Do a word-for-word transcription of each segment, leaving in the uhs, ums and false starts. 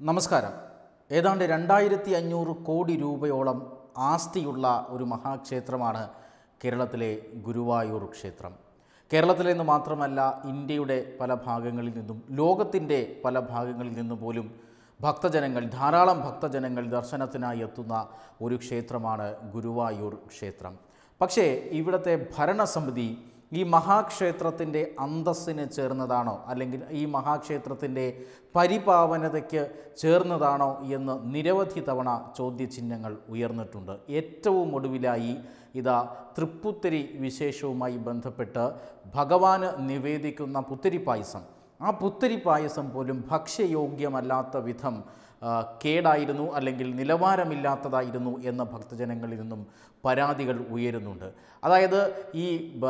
നമസ്കാരം. ഏതാണ്ട് രണ്ടായിരത്തി അഞ്ഞൂറ് കോടി രൂപയോളം ആസ്തിയുള്ള ഒരു മഹാക്ഷേത്രമാണ് കേരളത്തിലെ ഗുരുവായൂർ ക്ഷേത്രം. കേരളത്തിലെ നിന്ന് മാത്രമല്ല, ഇന്ത്യയുടെ പല ഭാഗങ്ങളിൽ നിന്നും ലോകത്തിൻ്റെ പല ഭാഗങ്ങളിൽ നിന്നും പോലും ഭക്തജനങ്ങൾ ധാരാളം ഭക്തജനങ്ങൾ ദർശനത്തിനായി എത്തുന്ന ഒരു ക്ഷേത്രമാണ് ഗുരുവായൂർ ക്ഷേത്രം. പക്ഷേ ഇവിടുത്തെ ഭരണസമിതി ഈ മഹാക്ഷേത്രത്തിൻ്റെ അന്തസ്സിന് ചേർന്നതാണോ, അല്ലെങ്കിൽ ഈ മഹാക്ഷേത്രത്തിൻ്റെ പരിപാവനതയ്ക്ക് ചേർന്നതാണോ എന്ന് നിരവധി തവണ ചോദ്യചിഹ്നങ്ങൾ ഉയർന്നിട്ടുണ്ട്. ഏറ്റവും ഒടുവിലായി ഇതാ തൃപ്പുത്തിരി വിശേഷവുമായി ബന്ധപ്പെട്ട് ഭഗവാന് നിവേദിക്കുന്ന പുത്തിരി പായസം, ആ പുത്തിരി പായസം പോലും ഭക്ഷ്യയോഗ്യമല്ലാത്ത വിധം കേടായിരുന്നു, അല്ലെങ്കിൽ നിലവാരമില്ലാത്തതായിരുന്നു എന്ന ഭക്തജനങ്ങളിൽ നിന്നും പരാതികൾ ഉയരുന്നുണ്ട്. അതായത് ഈ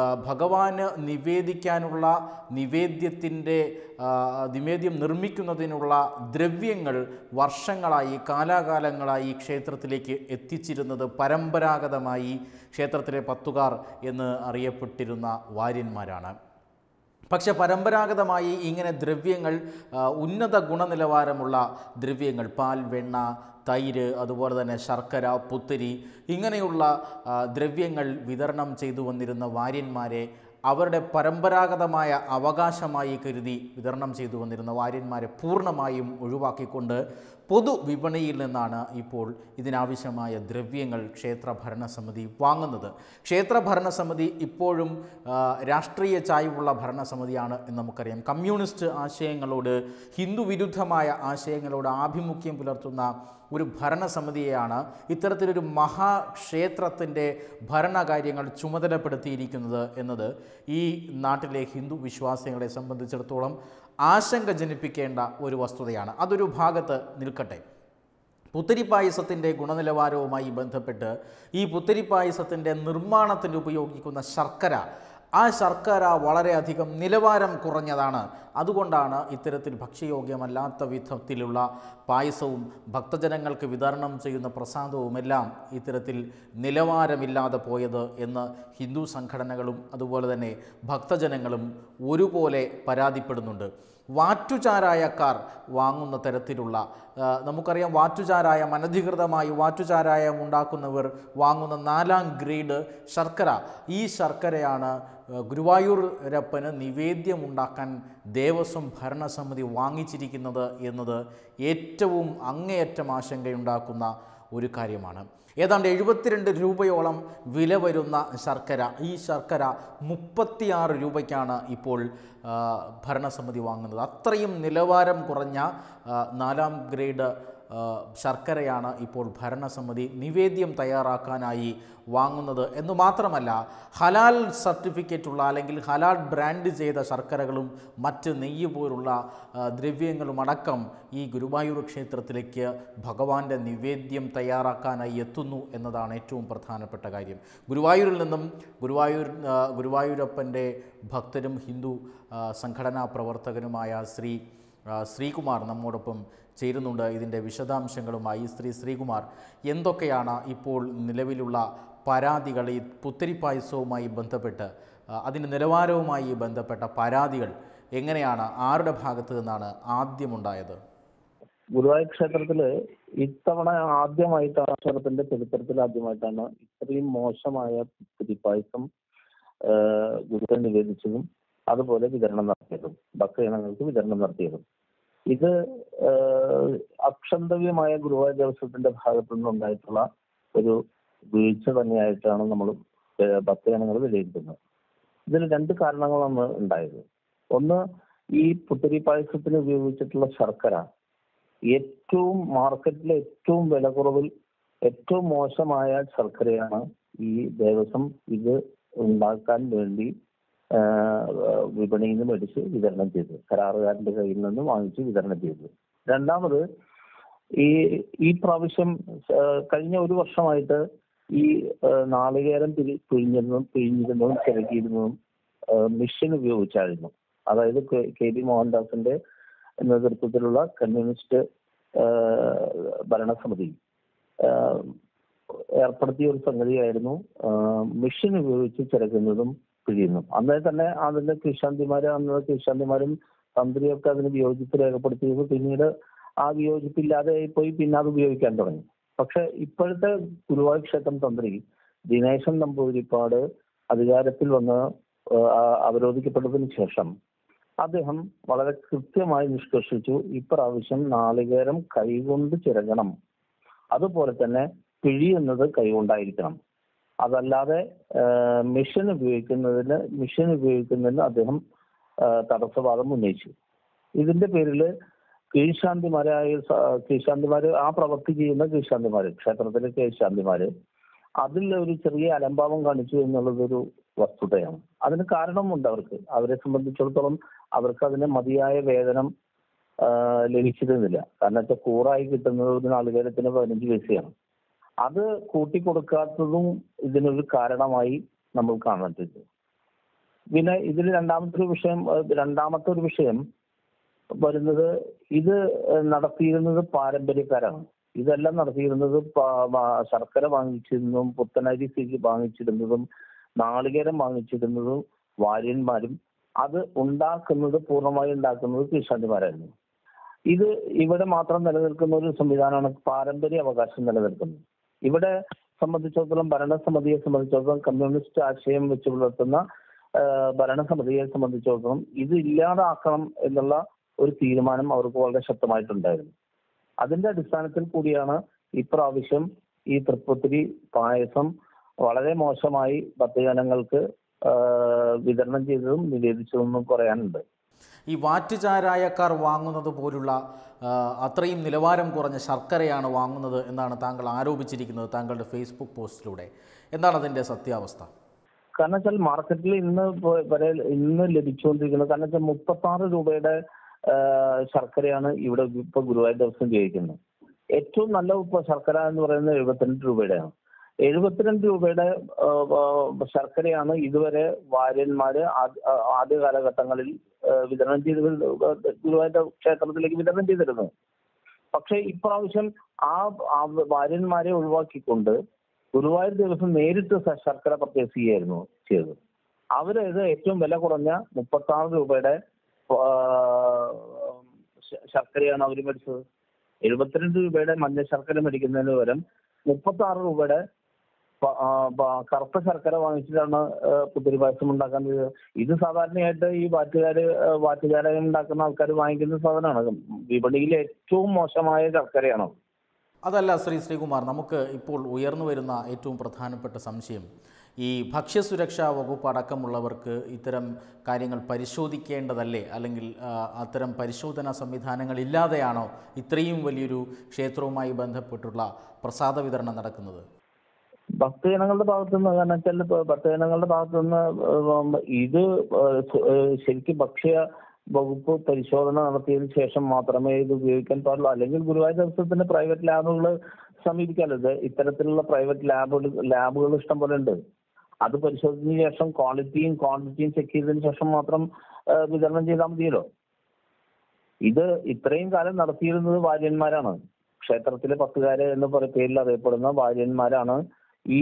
ഭഗവാന് നിവേദിക്കാനുള്ള നിവേദ്യത്തിൻ്റെ നിവേദ്യം നിർമ്മിക്കുന്നതിനുള്ള ദ്രവ്യങ്ങൾ വർഷങ്ങളായി കാലാകാലങ്ങളായി ക്ഷേത്രത്തിലേക്ക് എത്തിച്ചിരുന്നത് പരമ്പരാഗതമായി ക്ഷേത്രത്തിലെ പത്തുകാർ എന്ന് അറിയപ്പെട്ടിരുന്ന വാര്യന്മാരാണ്. പക്ഷെ പരമ്പരാഗതമായി ഇങ്ങനെ ദ്രവ്യങ്ങൾ, ഉന്നത ഗുണനിലവാരമുള്ള ദ്രവ്യങ്ങൾ, പാൽ, വെണ്ണ, തൈര്, അതുപോലെ തന്നെ ശർക്കര, പുത്തിരി, ഇങ്ങനെയുള്ള ദ്രവ്യങ്ങൾ വിതരണം ചെയ്തു വന്നിരുന്ന വാര്യന്മാരെ അവരുടെ പരമ്പരാഗതമായ അവകാശമായി കരുതി വിതരണം ചെയ്തു വന്നിരുന്ന വാര്യന്മാരെ പൂർണ്ണമായും ഒഴിവാക്കിക്കൊണ്ട് പൊതുവിപണിയിൽ നിന്നാണ് ഇപ്പോൾ ഇതിനാവശ്യമായ ദ്രവ്യങ്ങൾ ക്ഷേത്ര ഭരണസമിതി വാങ്ങുന്നത്. ക്ഷേത്ര ഭരണസമിതി ഇപ്പോഴും രാഷ്ട്രീയ ചായ്വുള്ള ഭരണസമിതിയാണ് എന്ന് നമുക്കറിയാം. കമ്മ്യൂണിസ്റ്റ് ആശയങ്ങളോട്, ഹിന്ദു വിരുദ്ധമായ ആശയങ്ങളോട് ആഭിമുഖ്യം പുലർത്തുന്ന ഒരു ഭരണസമിതിയെയാണ് ഇത്തരത്തിലൊരു മഹാക്ഷേത്രത്തിൻ്റെ ഭരണകാര്യങ്ങൾ ചുമതലപ്പെടുത്തിയിരിക്കുന്നത് എന്നത് ഈ നാട്ടിലെ ഹിന്ദു വിശ്വാസികളെ സംബന്ധിച്ചിടത്തോളം ആശങ്ക ജനിപ്പിക്കേണ്ട ഒരു വസ്തുതയാണ്. അതൊരു ഭാഗത്ത് നിൽക്കട്ടെ. പുത്തിരി പായസത്തിൻ്റെ ഗുണനിലവാരവുമായി ബന്ധപ്പെട്ട് ഈ പുത്തിരി പായസത്തിൻ്റെ നിർമ്മാണത്തിന് ഉപയോഗിക്കുന്ന ശർക്കര, ആ ശർക്കര വളരെയധികം നിലവാരം കുറഞ്ഞതാണ്. അതുകൊണ്ടാണ് ഇത്തരത്തിൽ ഭക്ഷ്യയോഗ്യമല്ലാത്ത വിധത്തിലുള്ള പായസവും ഭക്തജനങ്ങൾക്ക് വിതരണം ചെയ്യുന്ന പ്രസാദവുമെല്ലാം ഇത്തരത്തിൽ നിലവാരമില്ലാതെ പോയത് എന്ന് ഹിന്ദു സംഘടനകളും അതുപോലെ തന്നെ ഭക്തജനങ്ങളും ഒരുപോലെ പരാതിപ്പെടുന്നുണ്ട്. വാറ്റുചാരായക്കാർ വാങ്ങുന്ന തരത്തിലുള്ള, നമുക്കറിയാം വാറ്റുചാരായം, അനധികൃതമായി വാറ്റുചാരായം ഉണ്ടാക്കുന്നവർ വാങ്ങുന്ന നാലാം ഗ്രേഡ് ശർക്കര, ഈ ശർക്കരയാണ് ഗുരുവായൂരപ്പന് നിവേദ്യമുണ്ടാക്കാൻ ദേവസ്വം ഭരണസമിതി വാങ്ങിച്ചിരിക്കുന്നത് എന്നത് ഏറ്റവും അങ്ങേയറ്റം ആശങ്കയുണ്ടാക്കുന്ന ഒരു കാര്യമാണ്. ഏതാണ്ട് എഴുപത്തിരണ്ട് രൂപയോളം വില വരുന്ന ശർക്കര, ഈ ശർക്കര മുപ്പത്തിയാറ് രൂപയ്ക്കാണ് ഇപ്പോൾ ഭരണസമിതി വാങ്ങുന്നത്. അത്രയും നിലവാരം കുറഞ്ഞ നാലാം ഗ്രേഡ് ശർക്കരയാണ് ഇപ്പോൾ ഭരണസമിതി നിവേദ്യം തയ്യാറാക്കാനായി വാങ്ങുന്നത് എന്ന് മാത്രമല്ല, ഹലാൽ സർട്ടിഫിക്കറ്റുള്ള അല്ലെങ്കിൽ ഹലാൽ ബ്രാൻഡ് ചെയ്ത ശർക്കരകളും മറ്റ് നെയ്യ് പോലുള്ള ദ്രവ്യങ്ങളും അടക്കം ഈ ഗുരുവായൂർ ക്ഷേത്രത്തിലേക്ക് ഭഗവാന്റെ നിവേദ്യം തയ്യാറാക്കാനായി എത്തുന്നു എന്നതാണ് ഏറ്റവും പ്രധാനപ്പെട്ട കാര്യം. ഗുരുവായൂരിൽ നിന്നും ഗുരുവായൂർ ഗുരുവായൂരപ്പൻ്റെ ഭക്തരും ഹിന്ദു സംഘടനാ പ്രവർത്തകനുമായ ശ്രീ ശ്രീകുമാർ നമ്മോടൊപ്പം ചേരുന്നുണ്ട്. ഇതിൻ്റെ വിശദാംശങ്ങളുമായി ശ്രീ ശ്രീകുമാർ, എന്തൊക്കെയാണ് ഇപ്പോൾ നിലവിലുള്ള പരാതികൾ, ഈ പുത്തിരി പായസവുമായി ബന്ധപ്പെട്ട് അതിൻ്റെ നിലവാരവുമായി ബന്ധപ്പെട്ട പരാതികൾ എങ്ങനെയാണ്, ആരുടെ ഭാഗത്ത് നിന്നാണ് ആദ്യമുണ്ടായത്? ഗുരുവായൂർ ക്ഷേത്രത്തിൽ ഇത്തവണ ആദ്യമായിട്ടാണ്, ക്ഷേത്രത്തിന്റെ ചരിത്രത്തിൽ ആദ്യമായിട്ടാണ് ഇത്രയും മോശമായ പുത്തിരി പായസം ഗുരുവായൂർ നിവേദിച്ചതും അതുപോലെ വിതരണം നടത്തിയതും ഭക്തജനങ്ങൾക്ക് വിതരണം നടത്തിയതും. ഇത് അക്ഷന്തവ്യമായ ഗുരുവായൂർ ദേവസ്വത്തിന്റെ ഭാഗത്തു നിന്നുണ്ടായിട്ടുള്ള ഒരു വീഴ്ച തന്നെയായിട്ടാണ് നമ്മൾ ഭക്തജനങ്ങൾ വിലയിരുത്തുന്നത്. ഇതിന് രണ്ട് കാരണങ്ങളാണ് ഉണ്ടായത്. ഒന്ന്, ഈ പുത്തിരി പായസത്തിന് ഉപയോഗിച്ചിട്ടുള്ള ശർക്കര ഏറ്റവും മാർക്കറ്റിലെ ഏറ്റവും വില കുറവിൽ ഏറ്റവും മോശമായ ശർക്കരയാണ് ഈ ദേവസ്വം ഇത് ഉണ്ടാക്കാൻ വേണ്ടി വിപണിയിൽ നിന്ന് മേടിച്ച് വിതരണം ചെയ്തത്, കരാറുകാരന്റെ കയ്യിൽ നിന്ന് വാങ്ങിച്ച് വിതരണം ചെയ്തത്. രണ്ടാമത്, ഈ ഈ പ്രാവശ്യം കഴിഞ്ഞ ഒരു വർഷമായിട്ട് ഈ നാളികേരം പിരി പിഴിഞ്ഞതും പിഴിഞ്ഞിരുന്നതും ചിരകിയിരുന്നതും മെഷീൻ ഉപയോഗിച്ചായിരുന്നു. അതായത് കെ ബി മോഹൻദാസിന്റെ നേതൃത്വത്തിലുള്ള കമ്മ്യൂണിസ്റ്റ് ഭരണസമിതി ഏർപ്പെടുത്തിയ ഒരു സംഗതിയായിരുന്നു മെഷീൻ ഉപയോഗിച്ച് ചിരകുന്നതും പിഴിയുന്നു. അന്നേ തന്നെ അതിന്റെ കീഴ്ശാന്തിമാര് അന്ന് കീഴ്ശാന്തിമാരും തന്ത്രിയൊക്കെ അതിന് വിയോജിപ്പ് രേഖപ്പെടുത്തിയത് പിന്നീട് ആ വിയോജിപ്പില്ലാതെ പോയി പിന്നെ അത് ഉപയോഗിക്കാൻ തുടങ്ങി. പക്ഷെ ഇപ്പോഴത്തെ ഗുരുവായൂർ ക്ഷേത്രം തന്ത്രി ദിനേശൻ നമ്പൂതിരിപ്പാട് അധികാരത്തിൽ വന്ന് അവരോധിക്കപ്പെട്ടതിന് ശേഷം അദ്ദേഹം വളരെ കൃത്യമായി നിഷ്കർഷിച്ചു, ഇപ്രാവശ്യം നാളികേരം കൈകൊണ്ട് ചിരകണം, അതുപോലെ തന്നെ പിഴിയുന്നത് കൈകൊണ്ടായിരിക്കണം, അതല്ലാതെ മെഷീൻ ഉപയോഗിക്കുന്നതിന് മെഷീൻ ഉപയോഗിക്കുന്നതിന് അദ്ദേഹം തടസ്സവാദം ഉന്നയിച്ചു. ഇതിന്റെ പേരിൽ കീഴ്ശാന്തിമാരായ കീഴ്ശാന്തിമാര് ആ പ്രവൃത്തി ചെയ്യുന്ന കീഴ്ശാന്തിമാര് ക്ഷേത്രത്തിലെ കീഴ്ശാന്തിമാര് അതിൽ ഒരു ചെറിയ അലംഭാവം കാണിച്ചു എന്നുള്ളതൊരു വസ്തുതയാണ്. അതിന് കാരണമുണ്ട്. അവർക്ക് അവരെ സംബന്ധിച്ചിടത്തോളം അവർക്ക് അതിന് മതിയായ വേതനം ലഭിച്ചിരുന്നില്ല. കാരണം വെച്ചാൽ കൂറായി കിട്ടുന്നത് ഒരു നാളികേരത്തിന് പതിനഞ്ച് പൈസയാണ്. അത് കൂട്ടിക്കൊടുക്കാത്തതും ഇതിനൊരു കാരണമായി നമ്മൾ കാണുന്നുണ്ട്. പിന്നെ ഇതിൽ രണ്ടാമത്തെ ഒരു വിഷയം രണ്ടാമത്തെ ഒരു വിഷയം വരുന്നത് ഇത് നടത്തിയിരുന്നത് പാരമ്പര്യക്കാരാണ്. ഇതെല്ലാം നടത്തിയിരുന്നത് ശർക്കര വാങ്ങിച്ചിരുന്നതും പുത്തനരി വാങ്ങിച്ചിരുന്നതും നാളികേരം വാങ്ങിച്ചിരുന്നതും വാര്യന്മാരും അത് ഉണ്ടാക്കുന്നത് പൂർണ്ണമായി ഉണ്ടാക്കുന്നത് കീഴ്ശാന്തിമാരായിരുന്നു. ഇത് ഇവിടെ മാത്രം നിലനിൽക്കുന്ന ഒരു സംവിധാനമാണ് പാരമ്പര്യ അവകാശം നിലനിൽക്കുന്നത്. ഇവിടെ സംബന്ധിച്ചിടത്തോളം ഭരണസമിതിയെ സംബന്ധിച്ചിടത്തോളം കമ്മ്യൂണിസ്റ്റ് ആശയം വെച്ച് പുലർത്തുന്ന ഭരണസമിതിയെ സംബന്ധിച്ചിടത്തോളം ഇത് ഇല്ലാതാക്കണം എന്നുള്ള ഒരു തീരുമാനം അവർക്ക് വളരെ ശക്തമായിട്ടുണ്ടായിരുന്നു. അതിന്റെ അടിസ്ഥാനത്തിൽ കൂടിയാണ് ഇപ്രാവശ്യം ഈ തൃപ്പത്തിരി പായസം വളരെ മോശമായി ഭക്തജനങ്ങൾക്ക് വിതരണം ചെയ്തതും നിവേദിച്ചതെന്നും പറയാനുണ്ട്. ഈ വാറ്റുചാരായക്കാർ വാങ്ങുന്നത് പോലുള്ള അത്രയും നിലവാരം കുറഞ്ഞ ശർക്കരയാണ് വാങ്ങുന്നത് എന്നാണ് താങ്കൾ ആരോപിച്ചിരിക്കുന്നത് താങ്കളുടെ ഫേസ്ബുക്ക് പോസ്റ്റിലൂടെ. എന്താണ് അതിൻ്റെ സത്യാവസ്ഥ? കാരണം വെച്ചാൽ മാർക്കറ്റിൽ ഇന്ന് വരെ ഇന്ന് ലഭിച്ചുകൊണ്ടിരിക്കുന്നത് കാരണം വെച്ചാൽ മുപ്പത്തി ആറ് രൂപയുടെ ശർക്കരയാണ് ഇവിടെ ഇപ്പൊ ഗുരുവായൂർ ദിവസം ഉപയോഗിക്കുന്നത്. ഏറ്റവും നല്ല ഉപ്പ് ശർക്കര എന്ന് പറയുന്നത് എഴുപത്തിരണ്ട് രൂപയുടെയാണ്. എഴുപത്തിരണ്ട് രൂപയുടെ ശർക്കരയാണ് ഇതുവരെ വാര്യന്മാര് ആദ്യ കാലഘട്ടങ്ങളിൽ വിതരണം ചെയ്ത് ഗുരുവായൂർ ക്ഷേത്രത്തിലേക്ക് വിതരണം ചെയ്തിരുന്നത്. പക്ഷെ ഇപ്രാവശ്യം ആ വാര്യന്മാരെ ഒഴിവാക്കിക്കൊണ്ട് ഗുരുവായൂർ ദിവസം നേരിട്ട് ശർക്കര പർച്ചേസ് ചെയ്യുകയായിരുന്നു ചെയ്തത്. അവരത് ഏറ്റവും വില കുറഞ്ഞ മുപ്പത്തി ആറ് രൂപയുടെ ശർക്കരയാണ് അവർ മേടിച്ചത്. എഴുപത്തിരണ്ട് രൂപയുടെ മഞ്ഞ ശർക്കര മേടിക്കുന്നതിന് പകരം മുപ്പത്തി ആറ് രൂപയുടെ കറുത്ത ശർക്കര വാങ്ങിച്ചിട്ടാണ് പുത്തരി പായസം ഉണ്ടാക്കാൻ. ഇത് സാധാരണയായിട്ട് ഈ വാറ്റുകാര് വാറ്റുചാരായം ഉണ്ടാക്കുന്ന ആൾക്കാർ വാങ്ങിക്കുന്ന സാധനമാണ്. വിപണിയിലെ ഏറ്റവും മോശമായ ശർക്കരയാണ്. അതല്ല ശ്രീ ശ്രീകുമാർ, നമുക്ക് ഇപ്പോൾ ഉയർന്നു വരുന്ന ഏറ്റവും പ്രധാനപ്പെട്ട സംശയം ഈ ഭക്ഷ്യസുരക്ഷാ വകുപ്പ് അടക്കമുള്ളവർക്ക് ഇത്തരം കാര്യങ്ങൾ പരിശോധിക്കേണ്ടതല്ലേ? അല്ലെങ്കിൽ അത്തരം പരിശോധനാ സംവിധാനങ്ങൾ ഇല്ലാതെയാണോ ഇത്രയും വലിയൊരു ക്ഷേത്രവുമായി ബന്ധപ്പെട്ടുള്ള പ്രസാദ വിതരണം നടക്കുന്നത്? ഭക്തജനങ്ങളുടെ ഭാഗത്തുനിന്ന് കാരണം വെച്ചാൽ ഭക്തജനങ്ങളുടെ ഭാഗത്തുനിന്ന് ഇത് ശരിക്കും ഭക്ഷ്യ വകുപ്പ് പരിശോധന നടത്തിയതിനു ശേഷം മാത്രമേ ഇത് ഉപയോഗിക്കാൻ പാടുള്ളൂ. അല്ലെങ്കിൽ ഗുരുവായൂർ ദിവസത്തിന്റെ പ്രൈവറ്റ് ലാബുകൾ സമീപിക്കാറുണ്ട്. ഇത്തരത്തിലുള്ള പ്രൈവറ്റ് ലാബുകൾ ലാബുകൾ ഇഷ്ടം പോലെ ഉണ്ട്. അത് പരിശോധിച്ചതിന് ശേഷം ക്വാളിറ്റിയും ക്വാണ്ടിറ്റിയും ചെക്ക് ചെയ്തതിനു ശേഷം മാത്രം വിതരണം ചെയ്താൽ മതിയല്ലോ. ഇത് ഇത്രയും കാലം നടത്തിയിരുന്നത് വാര്യന്മാരാണ്. ക്ഷേത്രത്തിലെ പത്തുകാര് എന്ന പേരിൽ അറിയപ്പെടുന്ന വാര്യന്മാരാണ് ഈ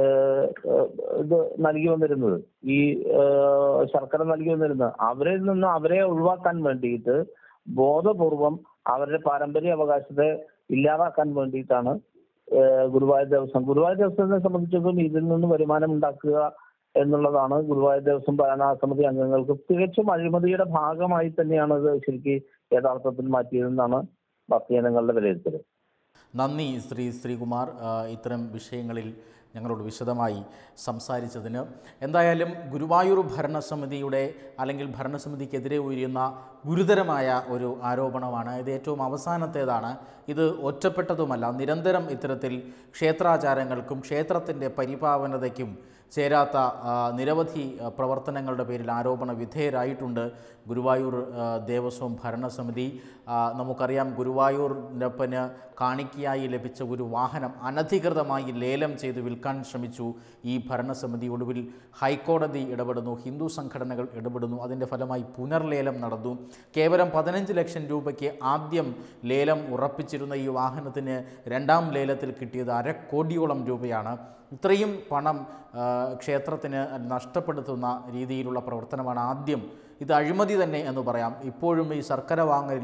ഇത് നൽകി വന്നിരുന്നത്, ഈ ശർക്കര നൽകി വന്നിരുന്നത്. അവരിൽ നിന്ന് അവരെ ഒഴിവാക്കാൻ വേണ്ടിയിട്ട് ബോധപൂർവം അവരുടെ പാരമ്പര്യ അവകാശത്തെ ഇല്ലാതാക്കാൻ വേണ്ടിയിട്ടാണ് ഗുരുവായൂർ ദിവസം ഗുരുവായൂർ ദിവസത്തെ സംബന്ധിച്ചിടത്തോളം ഇതിൽ നിന്ന് വരുമാനം ഉണ്ടാക്കുക എന്നുള്ളതാണ് ഗുരുവായൂർ ദിവസം ഭരണസമിതി അംഗങ്ങൾക്ക് തികച്ചും അഴിമതിയുടെ ഭാഗമായി തന്നെയാണ് ഇത് ശരിക്കും യഥാർത്ഥത്തിൽ മാറ്റിയതെന്നാണ് ഭക്തജനങ്ങളുടെ വിലയിരുത്തൽ. നന്ദി ശ്രീ ശ്രീകുമാർ, ഇത്തരം വിഷയങ്ങളിൽ ഞങ്ങളോട് വിശദമായി സംസാരിച്ചതിന്. എന്തായാലും ഗുരുവായൂർ ഭരണസമിതിയുടെ അല്ലെങ്കിൽ ഭരണസമിതിക്കെതിരെ ഉയരുന്ന ഗുരുതരമായ ഒരു ആരോപണമാണ് ഇത്. ഏറ്റവും അവസാനത്തേതാണ്. ഇത് ഒറ്റപ്പെട്ടതുമല്ല. നിരന്തരം ഇത്തരത്തിൽ ക്ഷേത്രാചാരങ്ങൾക്കും ക്ഷേത്രത്തിൻ്റെ പരിപാവനതയ്ക്കും ചേരാത്ത നിരവധി പ്രവർത്തനങ്ങളുടെ പേരിൽ ആരോപണ വിധേയരായിട്ടുണ്ട് ഗുരുവായൂർ ദേവസ്വം ഭരണസമിതി. നമുക്കറിയാം, ഗുരുവായൂരിനൊപ്പന് കാണിക്കയായി ലഭിച്ച ഒരു വാഹനം അനധികൃതമായി ലേലം ചെയ്ത് വിൽക്കാൻ ശ്രമിച്ചു ഈ ഭരണസമിതി. ഒടുവിൽ ഹൈക്കോടതി ഇടപെടുന്നു, ഹിന്ദു സംഘടനകൾ ഇടപെടുന്നു. അതിൻ്റെ ഫലമായി പുനർലേലം നടന്നു. കേവലം പതിനഞ്ച് ലക്ഷം രൂപയ്ക്ക് ആദ്യം ലേലം ഉറപ്പിച്ചിരുന്ന ഈ വാഹനത്തിന് രണ്ടാം ലേലത്തിൽ കിട്ടിയത് അരക്കോടിയോളം രൂപയാണ്. ഇത്രയും പണം ക്ഷേത്രത്തിന് നഷ്ടപ്പെടുത്തുന്ന രീതിയിലുള്ള പ്രവർത്തനമാണ് ആദ്യം. ഇത് അഴിമതി തന്നെ എന്ന് പറയാം. ഇപ്പോഴും ഈ ശർക്കര വാങ്ങലിലും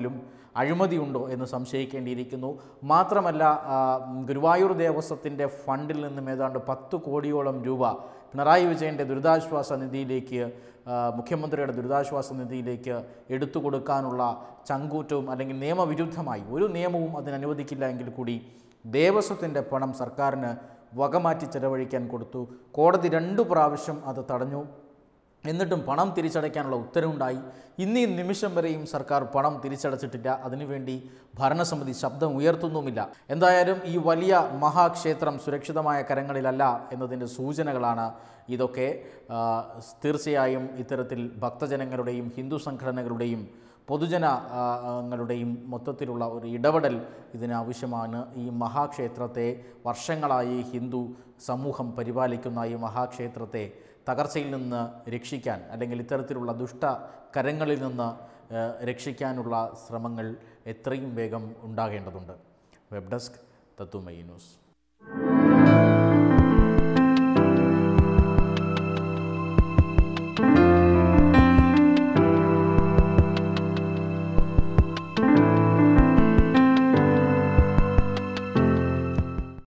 അഴിമതിയുണ്ടോ എന്ന് സംശയിക്കേണ്ടിയിരിക്കുന്നു. മാത്രമല്ല ഗുരുവായൂർ ദേവസ്വത്തിൻ്റെ ഫണ്ടിൽ നിന്നും ഏതാണ്ട് പത്ത് കോടിയോളം രൂപ പിണറായി വിജയൻ്റെ ദുരിതാശ്വാസ നിധിയിലേക്ക് മുഖ്യമന്ത്രിയുടെ ദുരിതാശ്വാസ നിധിയിലേക്ക് എടുത്തു കൊടുക്കാനുള്ള ചങ്കൂറ്റവും അല്ലെങ്കിൽ നിയമവിരുദ്ധമായി ഒരു നിയമവും അതിനനുവദിക്കില്ല എങ്കിൽ കൂടി ദേവസ്വത്തിൻ്റെ പണം സർക്കാരിന് വകമാറ്റി ചെലവഴിക്കാൻ കൊടുത്തു. കോടതി രണ്ടു പ്രാവശ്യം അത് തടഞ്ഞു. എന്നിട്ടും പണം തിരിച്ചടയ്ക്കാനുള്ള ഉത്തരവുണ്ടായി. ഇന്നീ നിമിഷം വരെയും സർക്കാർ പണം തിരിച്ചടച്ചിട്ടില്ല. അതിനുവേണ്ടി ഭരണസമിതി ശബ്ദം ഉയർത്തുന്നുമില്ല. എന്തായാലും ഈ വലിയ മഹാക്ഷേത്രം സുരക്ഷിതമായ കരങ്ങളിലല്ല എന്നതിൻ്റെ സൂചനകളാണ് ഇതൊക്കെ. തീർച്ചയായും ഇത്തരത്തിൽ ഭക്തജനങ്ങളുടെയും ഹിന്ദു സംഘടനകളുടെയും പൊതുജനങ്ങളുടെയും മൊത്തത്തിലുള്ള ഒരു ഇടപെടൽ ഇതിനാവശ്യമാണ്. ഈ മഹാക്ഷേത്രത്തെ വർഷങ്ങളായി ഹിന്ദു സമൂഹം പരിപാലിക്കുന്ന ഈ മഹാക്ഷേത്രത്തെ തകർച്ചയിൽ നിന്ന് രക്ഷിക്കാൻ അല്ലെങ്കിൽ ഇത്തരത്തിലുള്ള ദുഷ്ട കരങ്ങളിൽ നിന്ന് രക്ഷിക്കാനുള്ള ശ്രമങ്ങൾ എത്രയും വേഗം ഉണ്ടാകേണ്ടതുണ്ട്. Web desk Tatwamayi news.